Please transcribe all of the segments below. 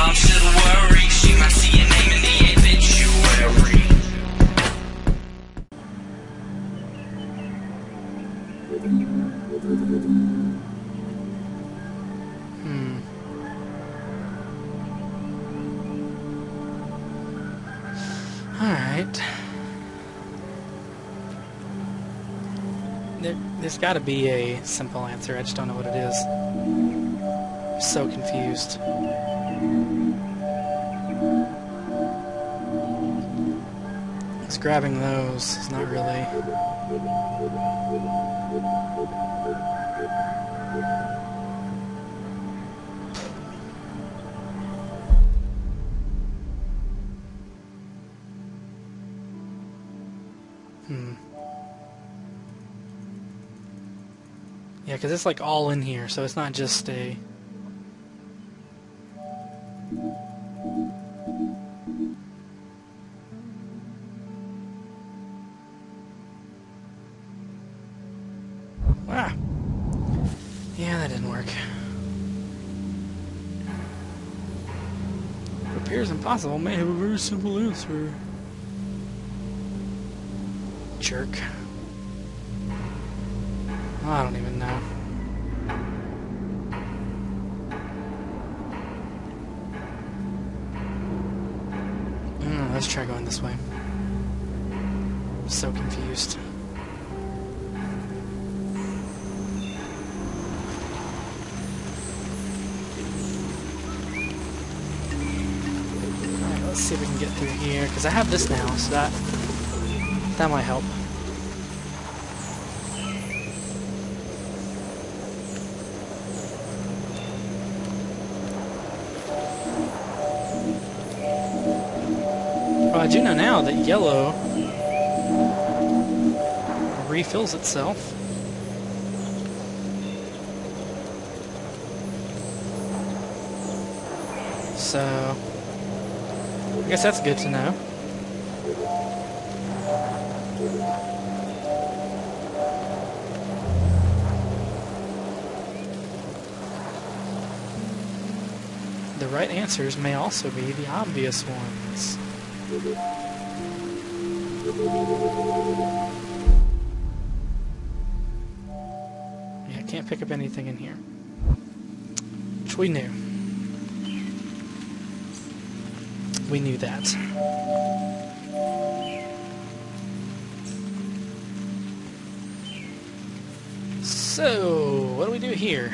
mom should worry. She might see your name in the obituary. Alright. There's gotta be a simple answer, I just don't know what it is. I'm so confused. Because grabbing those is not really... Yeah, because it's like all in here, so it's not just a... Ah! Yeah, that didn't work. It appears impossible may have a very simple answer. Jerk. I don't even know. Let's try going this way. I'm so confused. Alright, let's see if we can get through here, because I have this now, so that might help. Well, I do know now that yellow refills itself. So, I guess that's good to know. The right answers may also be the obvious ones. Yeah, I can't pick up anything in here. Which we knew. We knew that. So, what do we do here?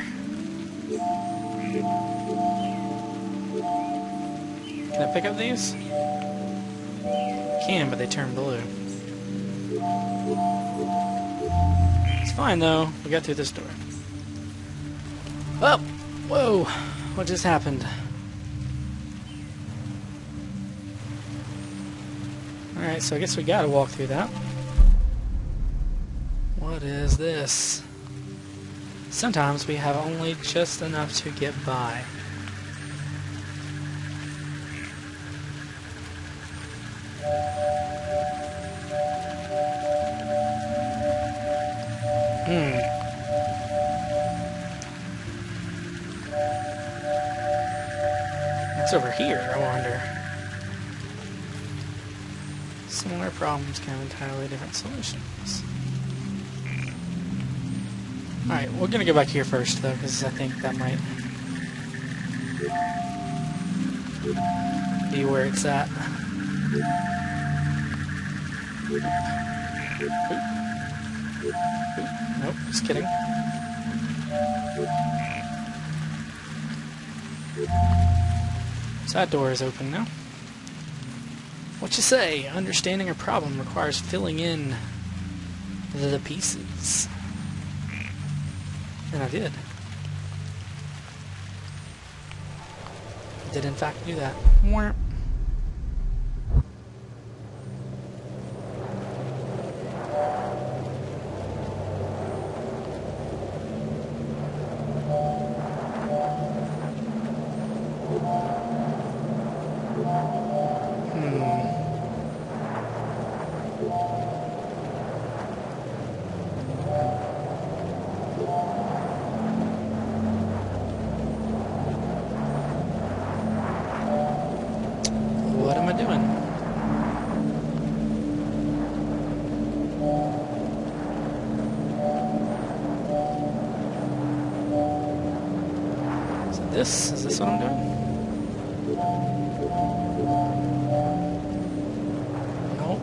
Can I pick up these? Can, but they turn blue. It's fine though. We got through this door. Oh! Whoa! What just happened? Alright, so I guess we gotta walk through that. What is this? Sometimes we have only just enough to get by. What's over here, I wonder? Similar problems can have entirely different solutions. Alright, we're gonna go back here first, though, because I think that might be where it's at. Nope, just kidding. So that door is open now. What you say? Understanding a problem requires filling in the pieces. And I did. I did in fact do that. Mwah. I doing? Is this what I'm doing? Nope.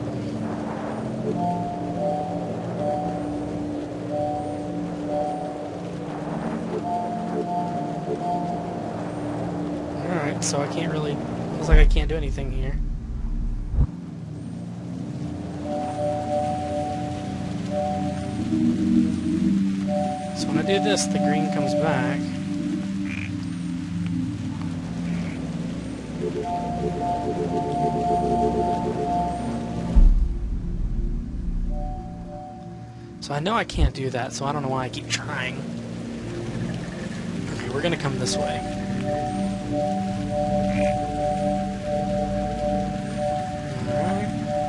Alright, so I can't really... Looks like I can't do anything here. So when I do this, the green comes back. So I know I can't do that, so I don't know why I keep trying. Okay, we're gonna come this way. Alright.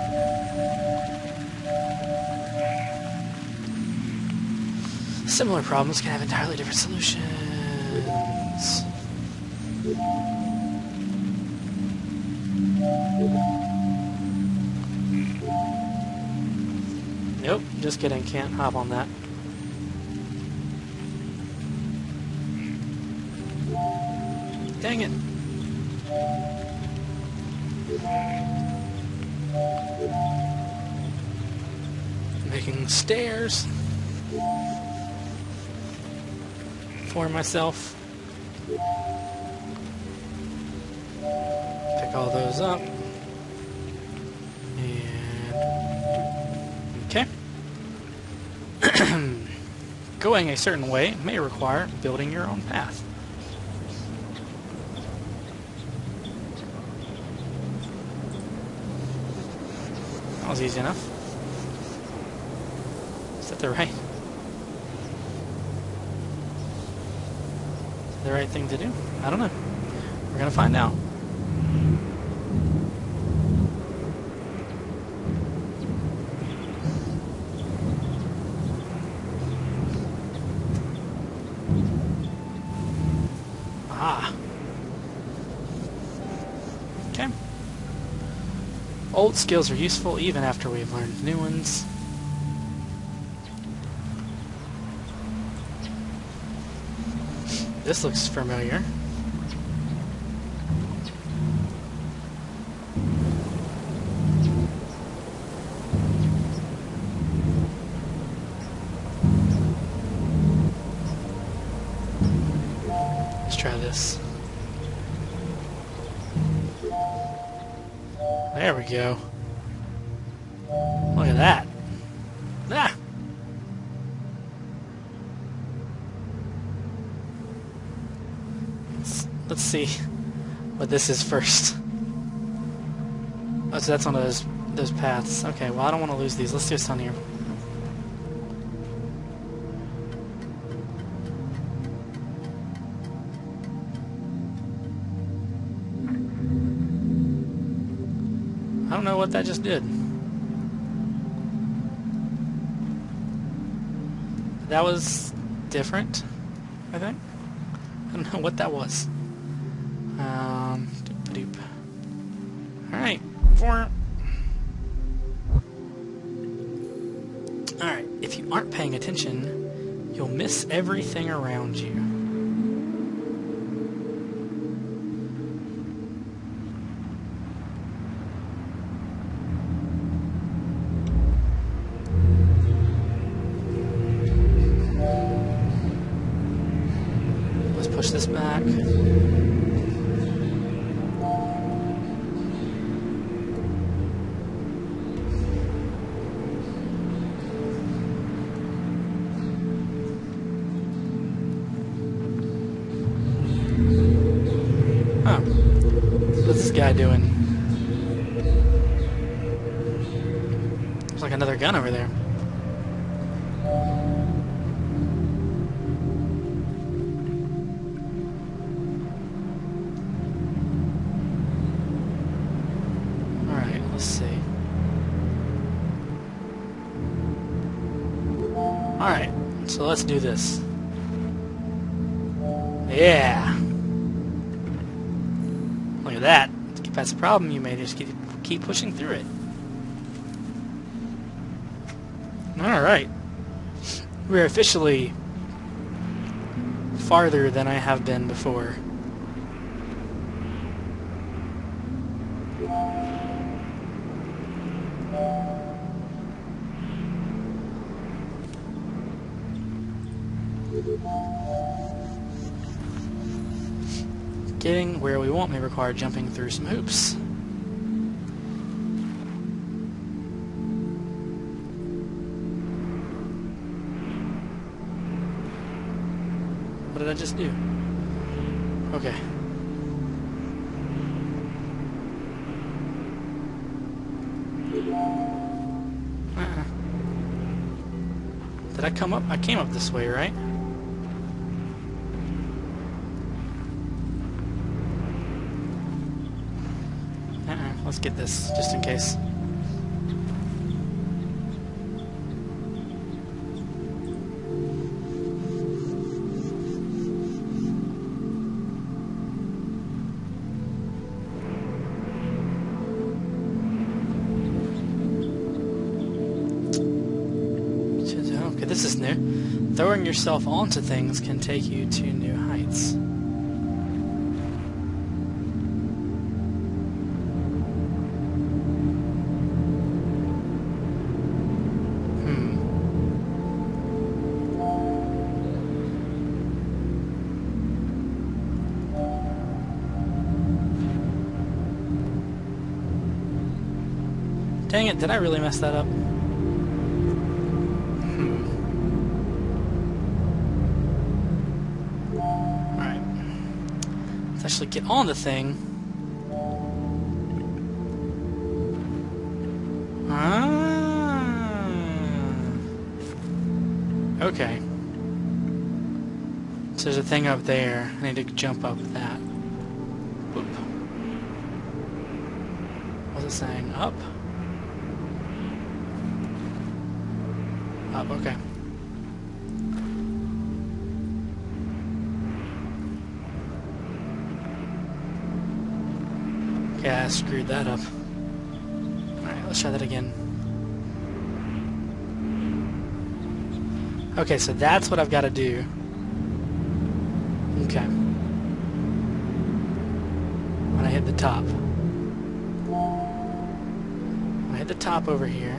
Similar problems can have entirely different solutions. Nope, just kidding, can't hop on that. Dang it. Making stairs for myself. Pick all those up. Okay. Going a certain way may require building your own path. That was easy enough. Is that the right thing to do? I don't know. We're gonna find out. Okay. Old skills are useful even after we've learned new ones. This looks familiar. Let's try this. There we go. Look at that. Ah! Let's see what this is first. Oh, so that's one of those paths. Okay, well I don't want to lose these. Let's do this on here. I don't know what that just did. That was different, I think. I don't know what that was. Doop-a-doop. Alright. Alright, if you aren't paying attention, you'll miss everything around you. Let's push this back. What's this guy doing? There's like another gun over there. Alright, let's see. Alright, so let's do this. Yeah! Look at that. Let's get If that's a problem, you may just keep pushing through it. Alright. We're officially farther than I have been before. Getting where we want may require jumping through some hoops. What did I just do? Okay. Did I come up? I came up this way, right? Let's get this, just in case. Okay, this is new. Throwing yourself onto things can take you to new heights. Dang it, did I really mess that up? Alright. Let's actually get on the thing. Okay. So there's a thing up there. I need to jump up that. Whoop. What's it saying? Up? Up, okay. Okay, I screwed that up. Alright, let's try that again. Okay, so that's what I've got to do. Okay. When I hit the top. When I hit the top over here.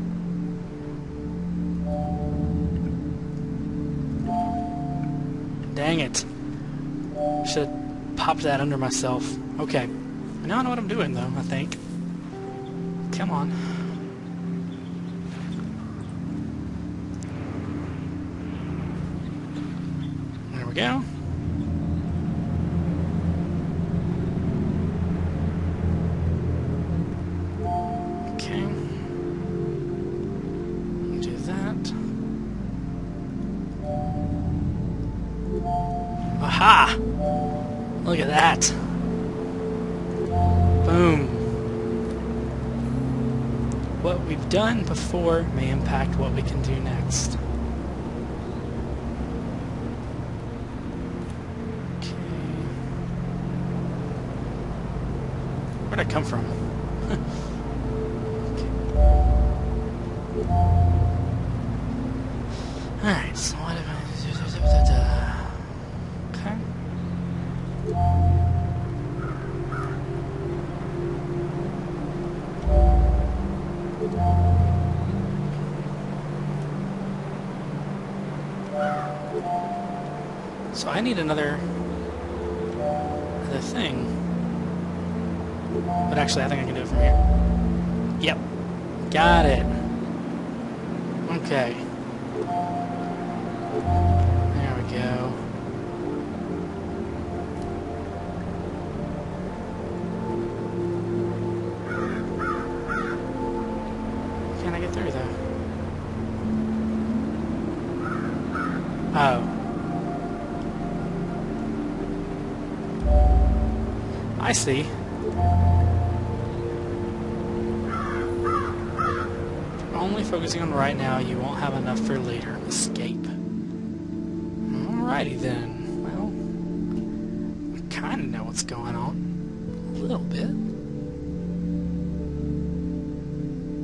Dang it. Should have popped that under myself. Okay. Now I know what I'm doing, though, I think. Come on. There we go. Okay. Do that. Aha! Look at that. Boom. What we've done before may impact what we can do next. Okay. Where'd I come from? Alright, so what if I... Okay. So I need another thing. But actually, I think I can do it from here. Yep. Got it. Okay. There we go. Can I get through, though? Oh. I see. Only focusing on right now, you won't have enough for later. Escape. Alrighty then. Well, I kind of know what's going on. A little bit.